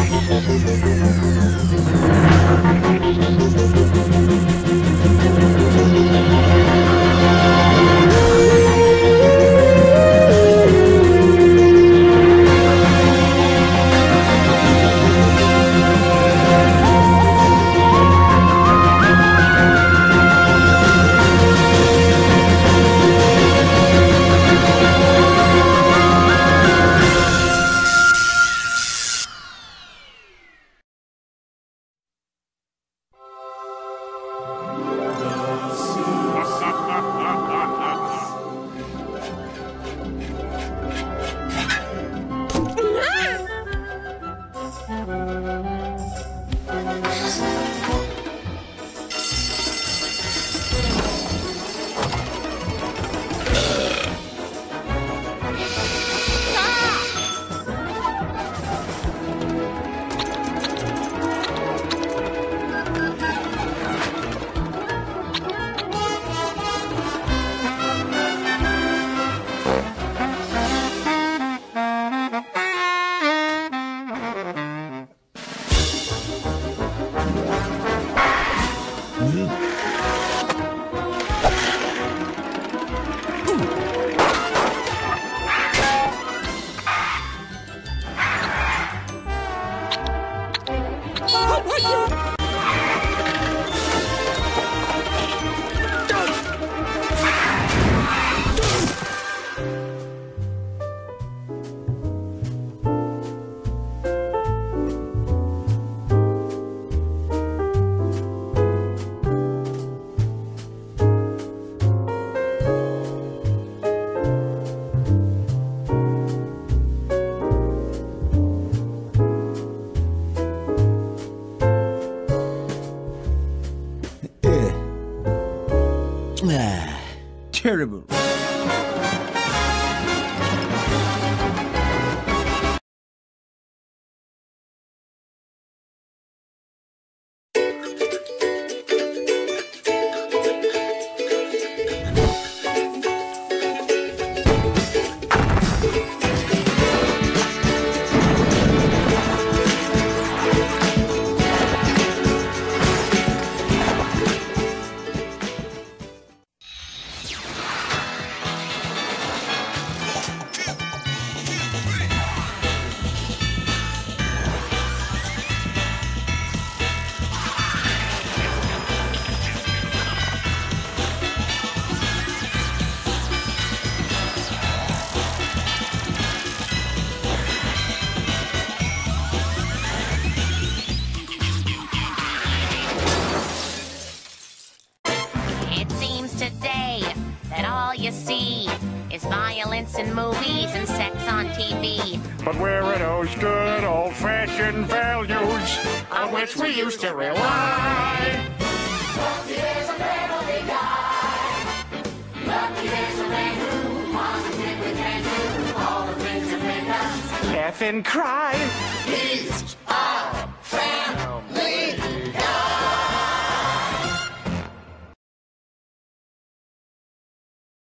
Terrible. You see is violence in movies and sex on TV. But where are those good old-fashioned values on which we used to rely? Lucky there's a family guy. Lucky there's a man who positively can do all the things that make us Laugh and cry. He's